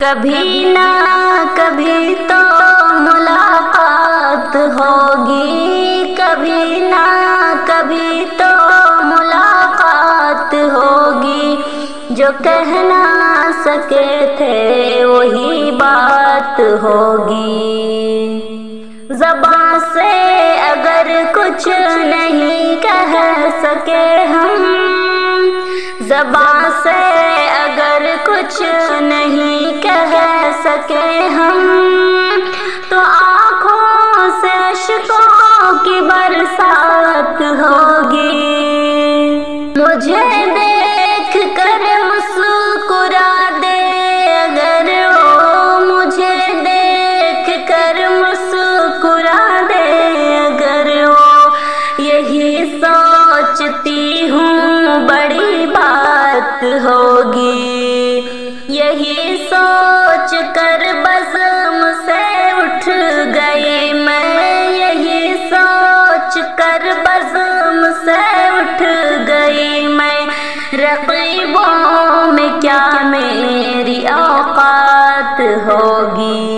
کبھی نہ کبھی تو ملاقات ہوگی، کبھی نہ کبھی تو ملاقات ہوگی، جو کہہ نہ سکے تھے وہی بات ہوگی۔ زبان سے اگر کچھ نہیں کہہ سکے ہم، زبان سے اگر کچھ نہیں کہہ سکے ہم، تو آنکھوں سے اشکوں کی برسات ہوگی۔ مجھے دیکھ کر مسکرا دے اگر وہ، مجھے دیکھ کر مسکرا دے اگر وہ، یہی سوچتی ہوں بڑی بات ہوگی۔ یہی سوچ کر بزم سے اٹھ گئی میں، یہی سوچ کر بزم سے اٹھ گئی میں، رقیبوں میں کیا میری اوقات ہوگی۔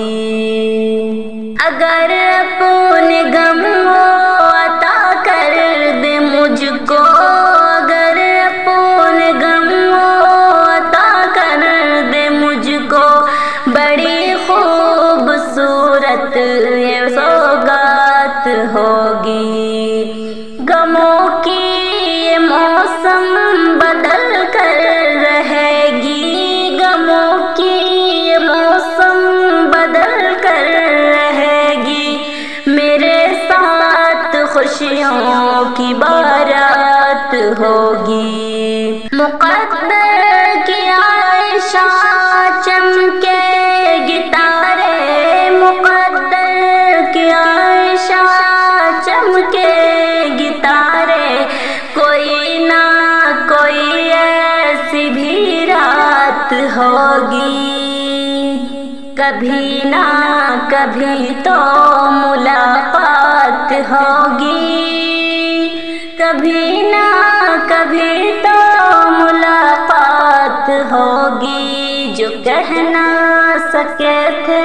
اگر اپنے غم وہ عطا کر دے مجھ کو، اگر اپنے غم وہ عطا کر دے مجھ کو، بڑی خوبصورت یہ سوغات ہوگی۔ غموں کی یہ موسم بدل کر رہے گی، غموں کی یہ موسم بدل کر رہے گی، میرے ساتھ خوشیوں کی بارات ہوگی۔ مقدر کی عائشہ چمکے گی تارے، مقدر کی عائشہ چمکے گی تارے، کوئی نہ کوئی ایسی بھی رات ہوگی۔ کبھی نہ کبھی تو ملاقات ہوگی، کبھی نہ کبھی تو ملاقات ہوگی، جو کہہ نہ سکے تھے